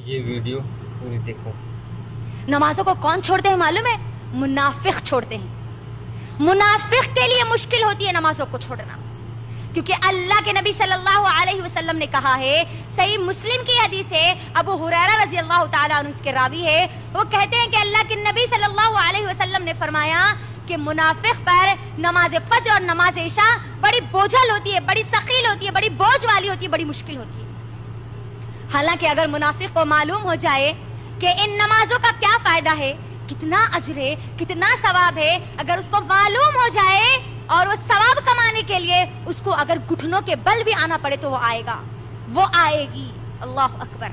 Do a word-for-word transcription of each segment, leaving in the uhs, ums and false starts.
ये वीडियो पूरी देखो। नमाजों को कौन छोड़ते हैं मालूम है? मुनाफिक छोड़ते हैं। मुनाफिक के लिए मुश्किल होती है नमाजों को छोड़ना, क्योंकि अल्लाह के नबी सल्लल्लाहु अलैहि वसल्लम ने कहा है, सही मुस्लिम की हदीस है, अबू हुरैरा रज़ी अल्लाह ताला अन्हु इसके रावी है, वो कहते हैं कि अल्लाह के नबी सल्लल्लाहु अलैहि वसल्लम ने फरमाया कि मुनाफिक पर नमाज फज्र और नमाज इशा बड़ी बोझल होती है, बड़ी सकील होती है, बड़ी बोझ वाली होती है, बड़ी मुश्किल होती है। हालांकि अगर मुनाफिक को मालूम हो जाए कि इन नमाजों का क्या फायदा है, कितना अजर है, कितना सवाब है, अगर उसको मालूम हो जाए और वो सवाब कमाने के लिए उसको अगर घुटनों के बल भी आना पड़े तो वो आएगा, वो आएगी। अल्लाह अकबर।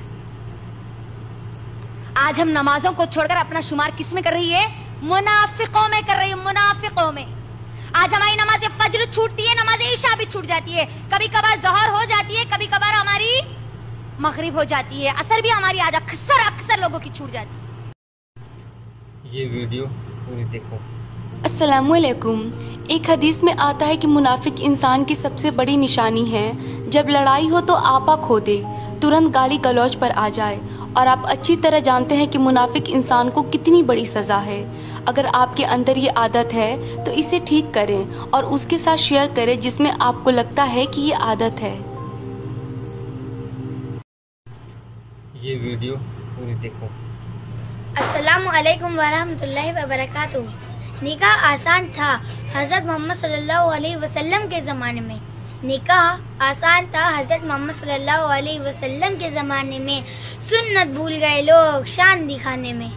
आज हम नमाजों को छोड़कर अपना शुमार किस में कर रही है? मुनाफिकों में कर रही है, मुनाफिकों में। आज हमारी नमाज फज्र छूटती है, नमाज ईशा भी छूट जाती है, कभी कभार ज़ोहर हो जाती है, कभी कभार हमारी मगरिब हो जाती है, असर भी हमारी आज अक्सर अक्सर लोगों की छूट जाती है। ये वीडियो पूरी देखो। अस्सलामुअलैकुम। एक हदीस में आता है कि मुनाफिक इंसान की सबसे बड़ी निशानी है, जब लड़ाई हो तो आपा खो दे, तुरंत गाली गलौज पर आ जाए। और आप अच्छी तरह जानते हैं कि मुनाफिक इंसान को कितनी बड़ी सज़ा है। अगर आपके अंदर ये आदत है तो इसे ठीक करें और उसके साथ शेयर करें जिसमें आपको लगता है कि ये आदत है। ये वीडियो पूरी देखो। अस्सलामु अलैकुम वरहमतुल्लाहि वबरकातुहू। निकाह आसान था हज़रत मोहम्मद सल्लल्लाहु अलैहि वसल्लम के ज़माने में। निकाह आसान था हज़रत मोहम्मद सल्लल्लाहु अलैहि वसल्लम के ज़माने में। सुन्नत भूल गए लोग शान दिखाने में।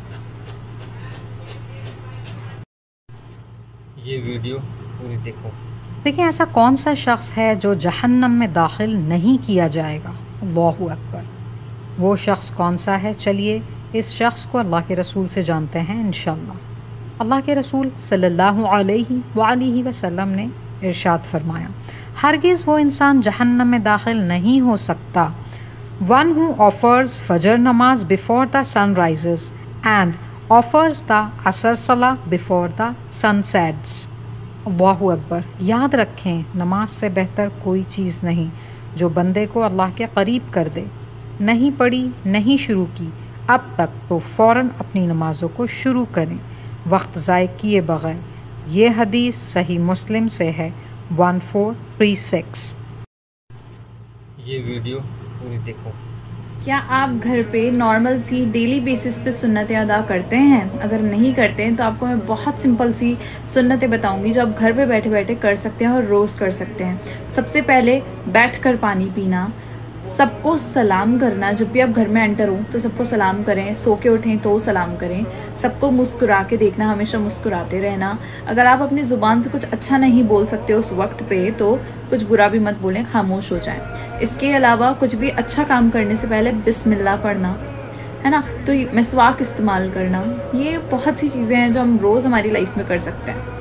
ये वीडियो पूरी देखो। देखिए, ऐसा कौन सा शख्स है जो जहन्नम में दाखिल नहीं किया जाएगा? अल्लाहु अकबर। वो शख्स कौन सा है? चलिए इस शख्स को अल्लाह के रसूल से जानते हैं इंशाअल्लाह। अल्लाह के रसूल सल्लल्लाहु अलैहि वआलिहि वसल्लम ने इरशाद फरमाया, हरगिज़ वो इंसान जहन्नम में दाखिल नहीं हो सकता one who offers Fajr namaz before the sun rises and offers the Asr salah before the sun sets. अल्लाहु अकबर। याद रखें, नमाज से बेहतर कोई चीज़ नहीं जो बंदे को अल्लाह के करीब कर दे। नहीं पढ़ी, नहीं शुरू की अब तक तो फ़ौरन अपनी नमाज़ों को शुरू करें, वक्त ज़ाय किए बगैर। ये हदीस सही मुस्लिम से है वन फोर थ्री सिक्स। ये वीडियो पूरी देखो। क्या आप घर पे नॉर्मल सी डेली बेसिस पे सुन्नतें अदा करते हैं? अगर नहीं करते हैं तो आपको मैं बहुत सिंपल सी सुन्नतें बताऊंगी जो आप घर पे बैठे बैठे कर सकते हैं और रोज़ कर सकते हैं। सबसे पहले बैठकर पानी पीना, सबको सलाम करना, जब भी आप घर में एंटर हो तो सबको सलाम करें, सो के उठें तो सलाम करें, सबको मुस्कुरा के देखना, हमेशा मुस्कुराते रहना। अगर आप अपनी ज़ुबान से कुछ अच्छा नहीं बोल सकते उस वक्त पे तो कुछ बुरा भी मत बोलें, खामोश हो जाएं। इसके अलावा कुछ भी अच्छा काम करने से पहले बिस्मिल्लाह पढ़ना, है ना, तो मिसवाक इस्तेमाल करना, ये बहुत सी चीज़ें हैं जो हम रोज़ हमारी लाइफ में कर सकते हैं।